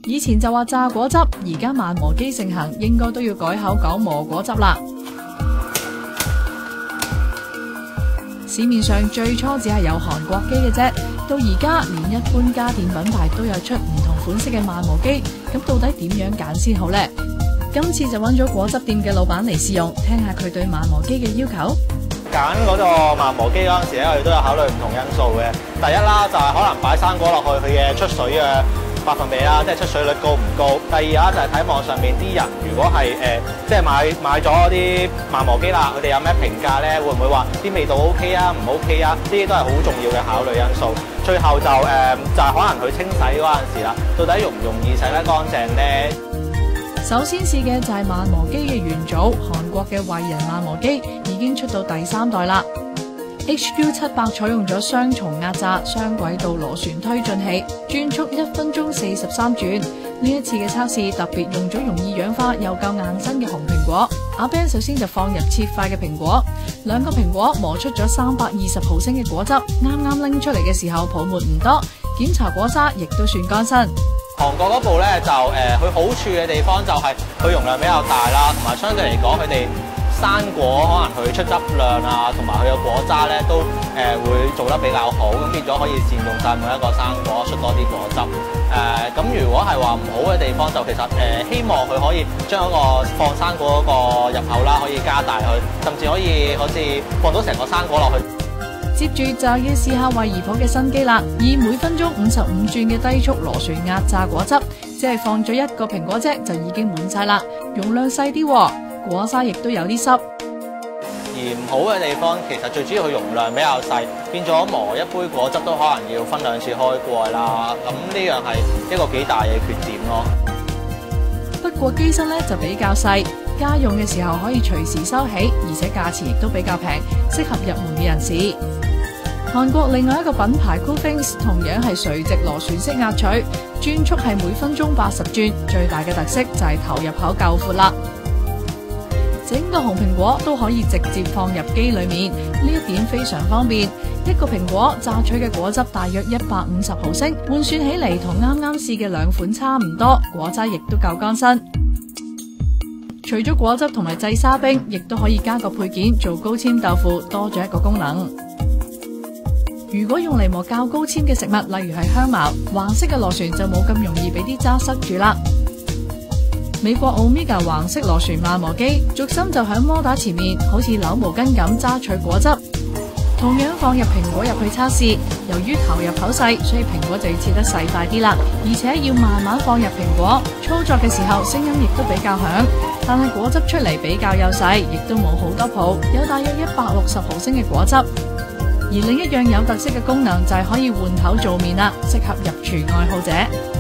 以前就話榨果汁，而家慢磨機盛行，應該都要改口講磨果汁啦。市面上最初只係有韓國機嘅啫，到而家連一般家電品牌都有出唔同款式嘅慢磨機，咁到底點樣揀先好呢？今次就揾咗果汁店嘅老闆嚟試用，聽下佢對慢磨機嘅要求。 揀嗰個慢磨機嗰陣時咧，我哋都有考慮唔同因素嘅。第一啦，就係可能擺生果落去，佢嘅出水嘅百分比啦，即係出水率高唔高。第二啦，就係睇網上面啲人，如果係即係買咗啲慢磨機啦，佢哋有咩評價咧？會唔會話啲味道 OK 啊，唔 OK 啊？呢啲都係好重要嘅考慮因素。最後就係可能佢清洗嗰陣時啦，到底容唔容易洗得乾淨咧？ 首先試嘅就係慢磨機嘅元祖，韓國嘅惠仁慢磨機已經出到第3代啦。HQ700 採用咗雙重壓榨雙軌道螺旋推進器，轉速1分鐘43轉。呢一次嘅測試特別用咗容易氧化又夠硬身嘅紅蘋果。阿 Ben 首先就放入切塊嘅蘋果，2個蘋果磨出咗320毫升嘅果汁，啱啱拎出嚟嘅時候泡沫唔多，檢查果渣亦都算乾身。 韓國嗰部咧就佢好處嘅地方就係佢容量比較大啦，同埋相對嚟講佢哋生果可能佢出汁量啊，同埋佢嘅果渣咧都會做得比較好，咁變咗可以善用晒每一個生果，出多啲果汁。咁如果係話唔好嘅地方，就其實希望佢可以將嗰個放生果嗰個入口啦，可以加大佢，甚至可以好似放到成個生果落去。 接住就要試下惠而浦嘅新機啦，以每分鐘55轉嘅低速螺旋壓榨果汁，只係放咗1個蘋果啫，就已經滿晒啦，容量細啲，果沙亦都有啲濕。 而唔好嘅地方，其實最主要佢容量比較細，變咗磨一杯果汁都可能要分2次開蓋啦，咁呢樣係一個幾大嘅缺點咯。 不過機身咧就比較細，家用嘅時候可以隨時收起，而且價錢亦都比較平，適合入門嘅人士。韓國另外一個品牌 Coolthings 同樣係垂直螺旋式壓取，轉速係每分鐘80轉，最大嘅特色就係投入口夠闊啦。整個紅蘋果都可以直接放入機裏面，呢一點非常方便。1個蘋果榨取嘅果汁大約150毫升，換算起嚟同啱啱試嘅2款差唔多，果汁亦都夠乾身。除咗果汁同埋製沙冰，亦都可以加個配件做高纖豆腐，多咗一個功能。如果用嚟磨較高纖嘅食物，例如係香茅，橫式嘅螺旋就冇咁容易俾啲渣塞住啦。美國 Omega 橫式螺旋慢磨機，軸心就響摩打前面，好似扭毛巾咁榨取果汁。同樣放入蘋果入去測試，由於投入口細，所以蘋果就要切得細塊啲啦，而且要慢慢放入蘋果。操作嘅時候聲音亦都比較響，但係果汁出嚟比較幼細，亦都冇好多泡，有大約160毫升嘅果汁。而另一樣有特色嘅功能就係可以換頭做麵啦，適合入廚愛好者。